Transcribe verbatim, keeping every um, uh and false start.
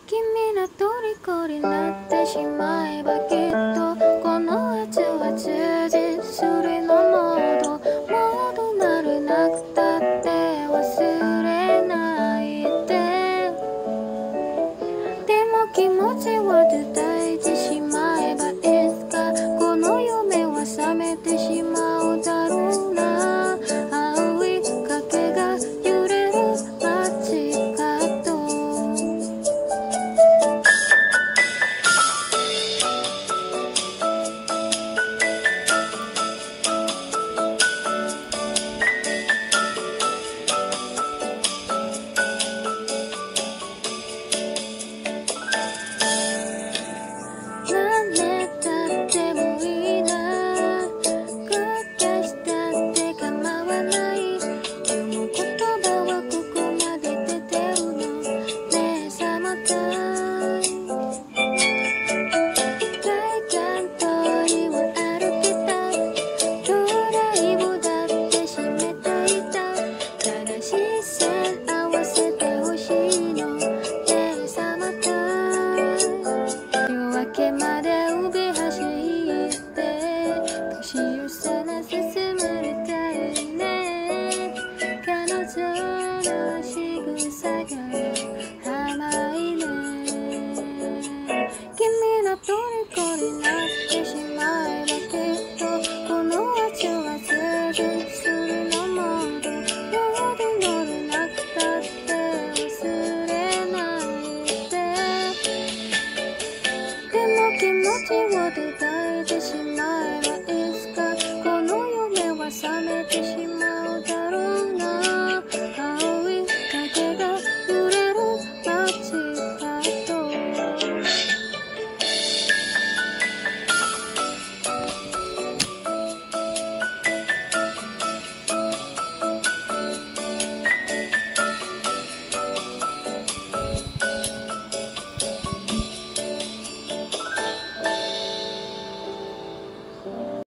君の虜になってしまえばきっとこの夏は充実するのモードモードなるなくたって忘れないででも気持ちは伝えてしまえばいつかこの夢は覚めてしまうだろうな青い影が揺れる街角何年経ってもいいな後悔したって構わないでも言葉はここまで出てるのねえサマータイム海岸通りを歩きたいドライブだって閉めていたただ視線合わせてほしいのねえサマータイム夜明けまで海走って年をさら進まれたいね彼女の仕草が